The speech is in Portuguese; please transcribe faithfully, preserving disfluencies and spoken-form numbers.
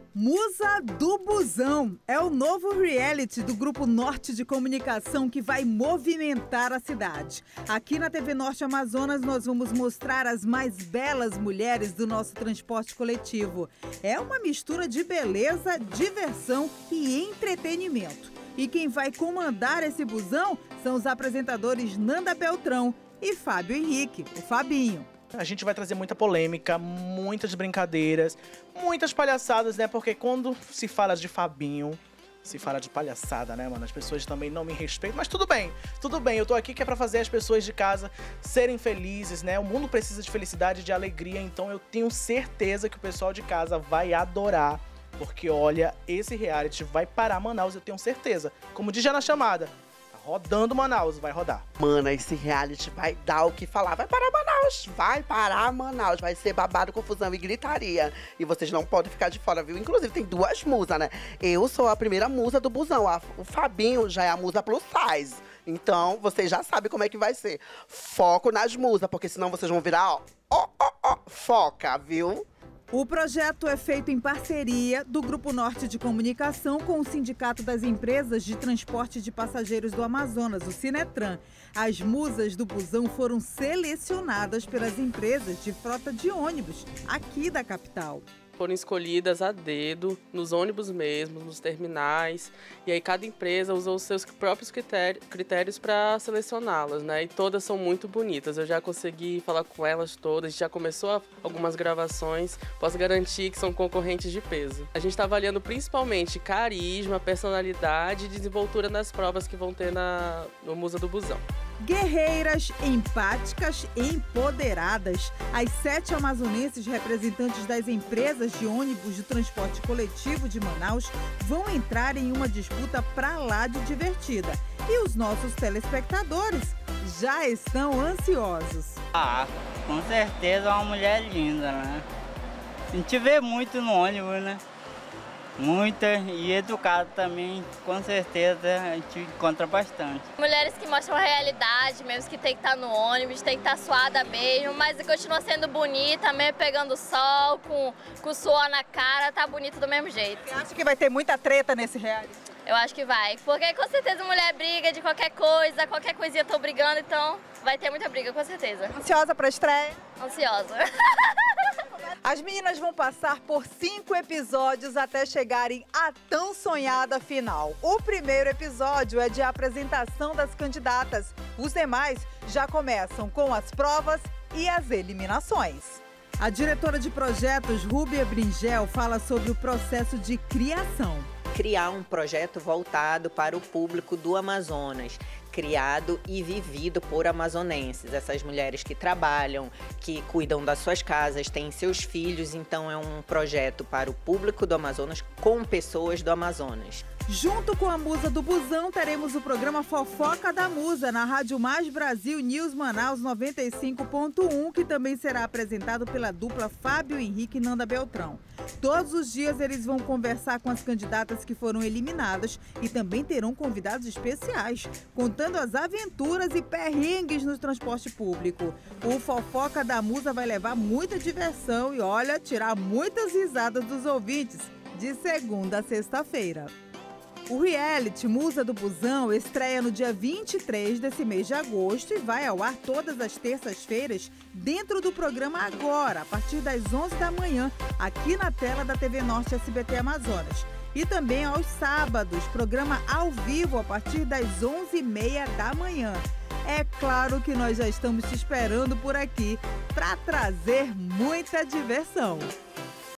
Musa do Busão é o novo reality do Grupo Norte de Comunicação que vai movimentar a cidade. Aqui na T V Norte Amazonas nós vamos mostrar as mais belas mulheres do nosso transporte coletivo. É uma mistura de beleza, diversão e entretenimento. E quem vai comandar esse busão são os apresentadores Nanda Beltrão e Fábio Henrique, o Fabinho. A gente vai trazer muita polêmica, muitas brincadeiras, muitas palhaçadas, né? Porque quando se fala de Fabinho, se fala de palhaçada, né, mano? As pessoas também não me respeitam, mas tudo bem, tudo bem. Eu tô aqui que é pra fazer as pessoas de casa serem felizes, né? O mundo precisa de felicidade, de alegria, então eu tenho certeza que o pessoal de casa vai adorar. Porque, olha, esse reality vai parar Manaus, eu tenho certeza. Como diz já na chamada, rodando Manaus, vai rodar. Mana, esse reality vai dar o que falar. Vai parar Manaus, vai parar Manaus. Vai ser babado, confusão e gritaria. E vocês não podem ficar de fora, viu? Inclusive, tem duas musas, né? Eu sou a primeira musa do busão. A, o Fabinho já é a musa plus size. Então, vocês já sabem como é que vai ser. Foco nas musas, porque senão vocês vão virar, ó, ó, ó, ó, foca, viu? O projeto é feito em parceria do Grupo Norte de Comunicação com o Sindicato das Empresas de Transporte de Passageiros do Amazonas, o Sinetran. As musas do busão foram selecionadas pelas empresas de frota de ônibus aqui da capital. Foram escolhidas a dedo, nos ônibus mesmos, nos terminais, e aí cada empresa usou os seus próprios critérios para selecioná-las, né? E todas são muito bonitas, eu já consegui falar com elas todas, já começou algumas gravações, posso garantir que são concorrentes de peso. A gente está avaliando principalmente carisma, personalidade e desenvoltura nas provas que vão ter na, no Musa do Busão. Guerreiras, empáticas e empoderadas, as sete amazonenses representantes das empresas de ônibus de transporte coletivo de Manaus vão entrar em uma disputa pra lá de divertida. E os nossos telespectadores já estão ansiosos. Ah, com certeza é uma mulher linda, né? A gente vê muito no ônibus, né? Muita e educada também, com certeza a gente encontra bastante. Mulheres que mostram a realidade, mesmo que tem que estar no ônibus, tem que estar suada mesmo, mas continua sendo bonita, mesmo pegando sol, com, com suor na cara, tá bonita do mesmo jeito. Você acha que vai ter muita treta nesse reality? Eu acho que vai, porque com certeza mulher briga de qualquer coisa, qualquer coisinha eu tô brigando, então vai ter muita briga, com certeza. Ansiosa pra estreia? Ansiosa. As meninas vão passar por cinco episódios até chegarem à tão sonhada final. O primeiro episódio é de apresentação das candidatas. Os demais já começam com as provas e as eliminações. A diretora de projetos, Rúbia Bringel, fala sobre o processo de criação. Criar um projeto voltado para o público do Amazonas, criado e vivido por amazonenses, essas mulheres que trabalham, que cuidam das suas casas, têm seus filhos, então é um projeto para o público do Amazonas com pessoas do Amazonas. Junto com a Musa do Busão, teremos o programa Fofoca da Musa na Rádio Mais Brasil News Manaus noventa e cinco ponto um, que também será apresentado pela dupla Fábio Henrique e Nanda Beltrão. Todos os dias eles vão conversar com as candidatas que foram eliminadas e também terão convidados especiais, contando as aventuras e perrengues no transporte público. O Fofoca da Musa vai levar muita diversão e, olha, tirar muitas risadas dos ouvintes, de segunda a sexta-feira. O reality Musa do Busão estreia no dia vinte e três desse mês de agosto e vai ao ar todas as terças-feiras dentro do programa Agora, a partir das onze da manhã, aqui na tela da T V Norte S B T Amazonas. E também aos sábados, programa ao vivo a partir das onze e meia da manhã. É claro que nós já estamos te esperando por aqui para trazer muita diversão.